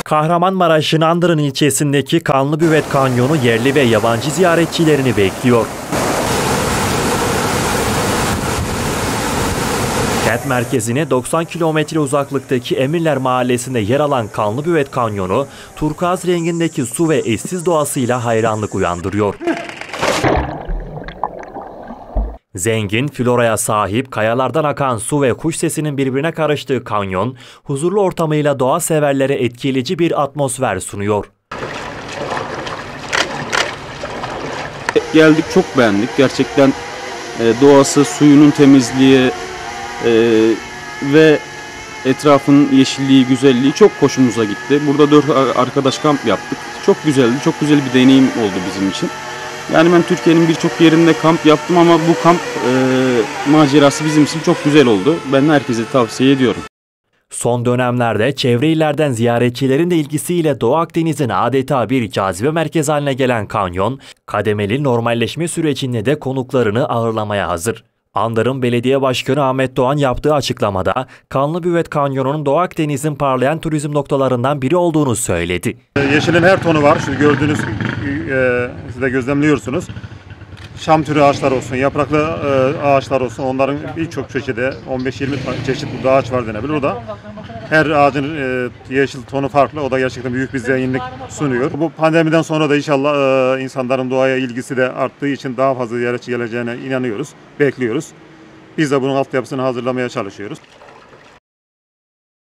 Kahramanmaraş'ın Andırın ilçesindeki Kanlıbüvet Kanyonu yerli ve yabancı ziyaretçilerini bekliyor. Kent merkezine 90 kilometre uzaklıktaki Emirler Mahallesi'nde yer alan Kanlıbüvet Kanyonu, turkuaz rengindeki su ve eşsiz doğasıyla hayranlık uyandırıyor. Zengin floraya sahip, kayalardan akan su ve kuş sesinin birbirine karıştığı kanyon, huzurlu ortamıyla doğa severlere etkileyici bir atmosfer sunuyor. Geldik, çok beğendik. Gerçekten doğası, suyunun temizliği ve etrafın yeşilliği, güzelliği çok hoşumuza gitti. Burada 4 arkadaş kamp yaptık. Çok güzeldi, çok güzel bir deneyim oldu bizim için. Yani ben Türkiye'nin birçok yerinde kamp yaptım ama bu kamp macerası bizim için çok güzel oldu. Ben herkese tavsiye ediyorum. Son dönemlerde çevre illerden ziyaretçilerin de ilgisiyle Doğu Akdeniz'in adeta bir cazibe merkezi haline gelen kanyon, kademeli normalleşme sürecinde de konuklarını ağırlamaya hazır. Andırın Belediye Başkanı Ahmet Doğan yaptığı açıklamada Kanlıbüvet Kanyonu'nun Doğu Akdeniz'in parlayan turizm noktalarından biri olduğunu söyledi. Yeşilin her tonu var. Şu gördüğünüz, siz de gözlemliyorsunuz. Şam türü ağaçlar olsun, yapraklı ağaçlar olsun, onların birçok çeşidi, 15-20 çeşit burada ağaç var denebilir. O da her ağacın yeşil tonu farklı. O da gerçekten büyük bir zenginlik sunuyor. Bu pandemiden sonra da inşallah insanların doğaya ilgisi de arttığı için daha fazla ziyaretçi geleceğine inanıyoruz, bekliyoruz. Biz de bunun altyapısını hazırlamaya çalışıyoruz.